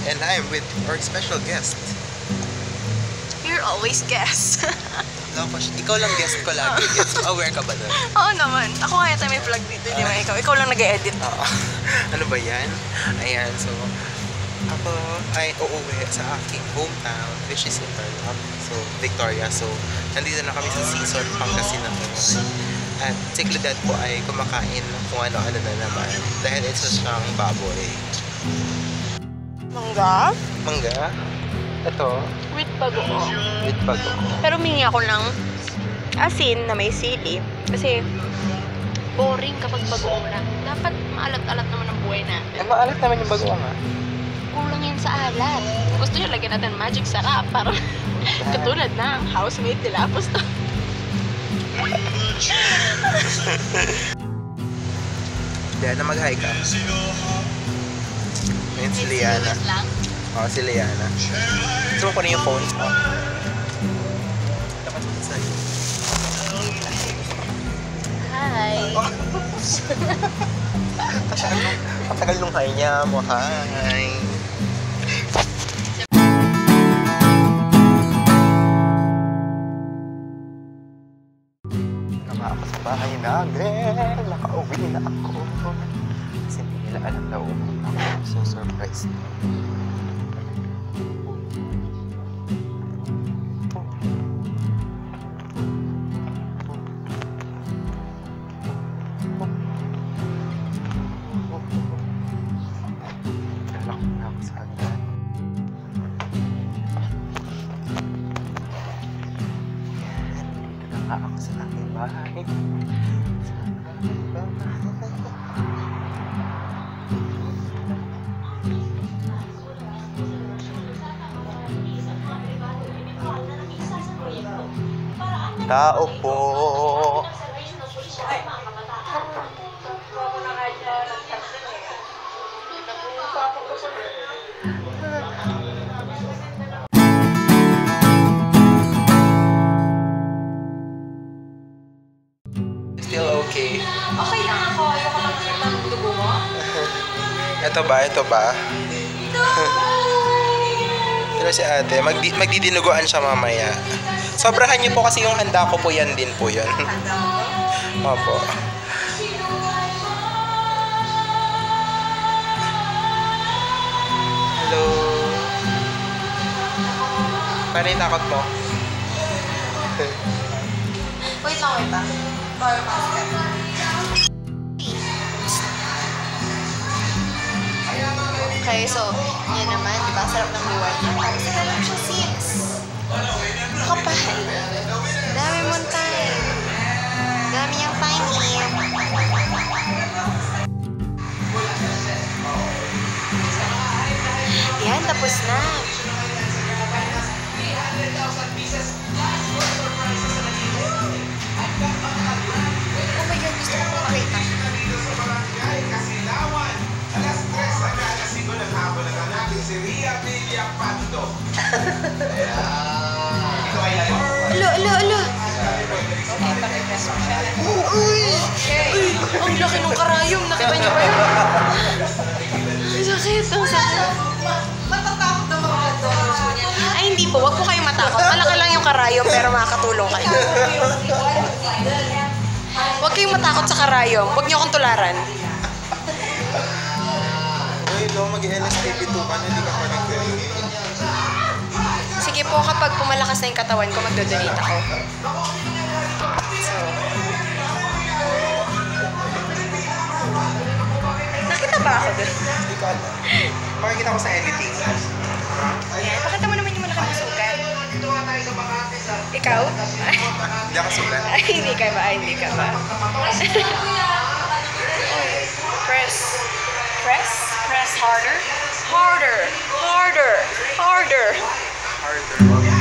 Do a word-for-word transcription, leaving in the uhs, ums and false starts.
And I'm with our special guest. You're always guest. No, ikaw lang guest ko lagi. Guest, aware ka ba doon? Oo naman. Ako nga yata may vlog dito, di ba ikaw? Ikaw lang nag-edit. Oo. Ano ba yan? Ayan, so ako ay uuwi sa aking hometown, which is in Tarlac. So, Victoria. So, nandito na kami sa season Pangasinan ngayon. At si Claudette po ay kumakain kung ano-ano na naman. Dahil isa siyang baboy. Mangga? Mangga? Ito. With bagoong. With bagoong. Pero humingi ako ng asin na may sili. Kasi boring kapag bagoong lang. Dapat maalat-alat naman ang buhay natin. Eh, maalat naman yung bagoong ha? Kulang yan sa alat. Gusto nyo lagyan natin magic sarap. Parang katulad ng housemate nila Apostol. Diyan na mag-hi ka. Ngayon si Liana. Oo, oh, si Liana. Gusto mo ko na yung phone? Oh. Hi! Katagal nung hi niya mo. Hi! Naka ako sa bahay namin. Nakauwi na ako. Kasi hindi nila alam daw ako. So surprised. Ako sa aking bahay. Tao po. Still okay? Okay lang ako. Ayoko lang makita ng dugo mo. Ito ba? Ito ba? No! Pero si ate, magdi magdidinuguan siya mamaya. Sobrahan niyo po kasi yung handa ko po, yan din po yun. Handa mo? Opo. Hello. Paano yung takot mo? Wait lang, wait lang. Bago pasok. Okay, so, yan naman, di ba? Sarap ng buhay niya. Tapos na lang siya, sis. Kapal. Dami mong time. Dami niyang time here. Yan, tapos na. Oh my God, gusto ko makita. Alo, alo, alo. Uy! Uy! Ang laki ng karayom. Nakita niyo ba yun? Ang sakit, ang sakit. Matatakot na mga dollars mo niya. Ay, hindi po. Huwag po kayong matakot. Malaki lang yung karayom pero makakatulong kayo. Huwag kayong matakot sa karayom. Huwag niyo akong tularan. Uy, no, mag-L S T P two ka na, hindi ka pa nag-donate. Sige po, kapag pumalakas na yung katawan ko, magdodonate ako. So, nakita ba ako doon? Hindi ko alam. Makikita ko sa editing. Ayan, pakita mo naman yung malaking sugat. Ikaw? Hindi ako sugat. Ay, hindi ka ba? Ay, hindi ka ba? Press. Press? Press harder? Harder! Harder! Harder! Harder.